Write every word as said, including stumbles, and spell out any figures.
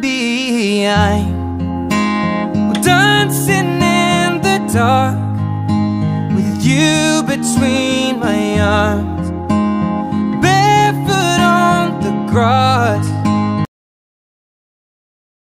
behind. We're dancing in the dark with you between my arms, barefoot on the grass.